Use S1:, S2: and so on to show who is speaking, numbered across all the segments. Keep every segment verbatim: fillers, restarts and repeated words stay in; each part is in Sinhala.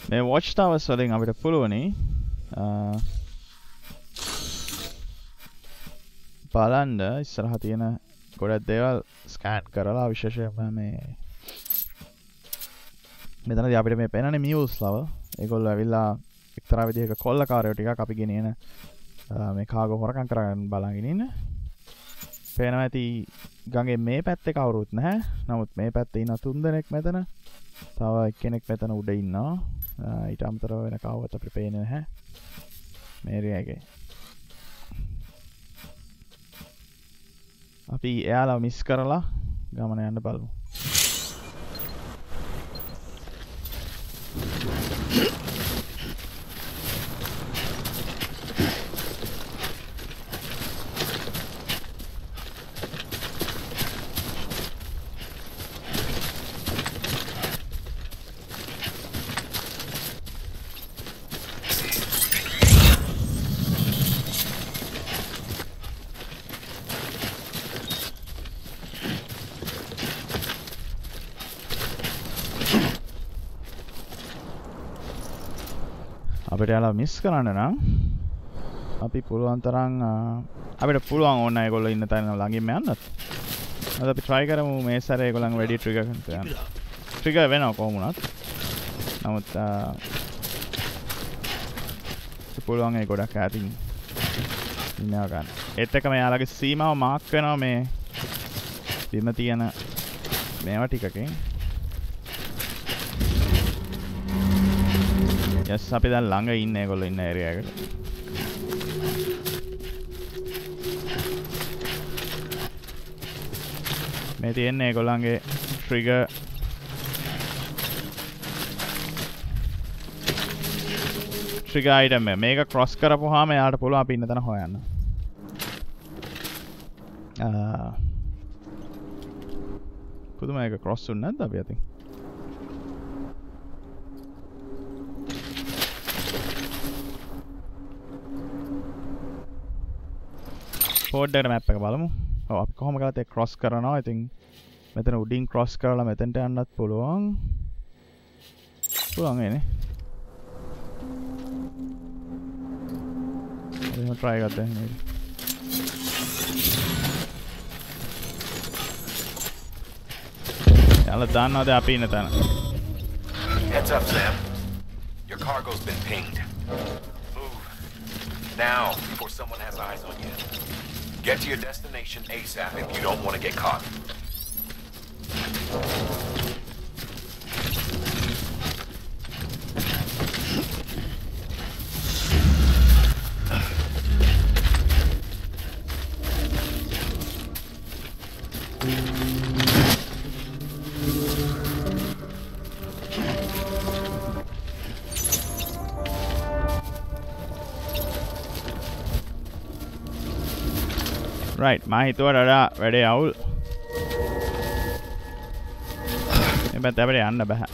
S1: මේ watch towers වලින් අපිට පුළුවනි බලන්න ඉස්සරහ තියෙන ගොඩක් දේවල් ස්කෑන් කරලා විශේෂයෙන්ම මේ මෙතනදී අපිට මේ පේනනේ මියුස් ලව ඒගොල්ලෝ ඇවිල්ලා එක්තරා විදිහක කොල්ලකාරයෝ ටිකක් අපි ගෙනියන මේ කාගෝ හොරකම් කරගෙන බලන් ඉන්න පේනවා ඇති ගඟේ මේ පැත්තේ කවුරුත් නැහැ නමුත් මේ පැත්තේ ඉන්න තුන් දෙනෙක් මෙතන තව එක්කෙනෙක් මෙතන උඩ ඉන්නවා ඊට අමතරව වෙන කවවත් අපිට පේන්නේ නැහැ මේ ඒරියාවේ අපි එයාලා මිස් කරලා ගමන යන්න බලමු අපිට යාලා මිස් කරන්න නම් අපි පුළුවන් තරම් අපිට පුළුවන් ඕන ඒගොල්ලෝ ඉන්න තැන ළඟින්ම යන්නත්. අද අපි try කරමු මේ සැරේ ඒගොල්ලන් වැඩි ට්‍රිගර් කරන්න. ට්‍රිගර් වෙනවා කොහොම වුණත්. නමුත් පුළුවන් ඒ ගොඩක් ඈතින් ඉන්නවා ගන්න. ඒත් එක්කම යාලගේ සීමාව මාක් වෙනවා මේ බිම තියෙන මේවා ටිකකින්. යස් අපි දැන් ළඟ ඉන්නේ ඒගොල්ලෝ ඉන්න ඒරියා එකට. මේ තියෙන්නේ ඒගොල්ලන්ගේ ට්‍රිගර් ට්‍රිගර් අයිටම් එක. මේක ක්‍රොස් කරපුවාම එයාට පුළුවන් අපි ඉන්න තැන හොයන්න. ආ පුදුම එක ක්‍රොස් වුනේ නැද්ද අපි අතින්? කෝඩ් එකට මැප් එක බලමු. ඔව් අපි කොහොම කරත් ඒක ක්‍රොස් කරනවා. ඉතින් මෙතන උඩින් ක්‍රොස් කරලා මෙතනට යන්නත් පුළුවන්. පුළුවන් නේ. එහෙනම් try එකක් දැන් මේ. යාලා දන්නවද අපි ඉන්න තැන?
S2: Heads up, Sam. Your cargo's been pinged. Move now before someone has eyes on you. Get to your destination ASAP if you don't want to get caught.
S1: right මම හිතුවට වඩා වැඩේ අවුල් මේ පැත්ත අපිට යන්න බෑ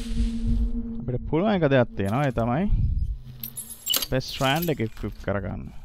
S1: අපිට පුළුවන් එක දෙයක් තියෙනවා ඒ තමයි Death Stranding එක equip කරගන්න